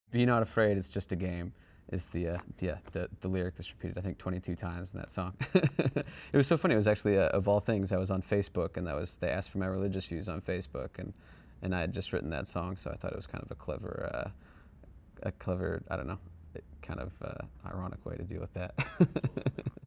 Be not afraid, it's just a game is the lyric that's repeated I think 22 times in that song. It was so funny. It was actually of all things, I was on Facebook and they asked for my religious views on Facebook, and I had just written that song, so I thought it was kind of a clever, I don't know, kind of ironic way to deal with that.